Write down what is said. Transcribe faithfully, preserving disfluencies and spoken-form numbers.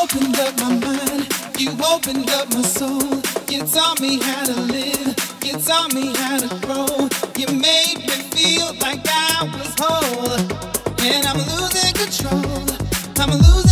opened up my mind, you opened up my soul. You taught me how to live, you taught me how to grow. You made me feel like I was whole, and I'm losing control. I'm losing